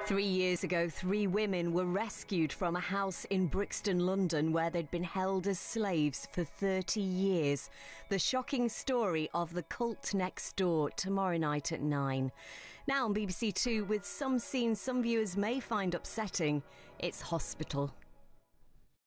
3 years ago, 3 women were rescued from a house in Brixton, London, where they'd been held as slaves for 30 years. The shocking story of the cult next door, tomorrow night at 9. Now on BBC Two, with some scenes some viewers may find upsetting, it's Hospital.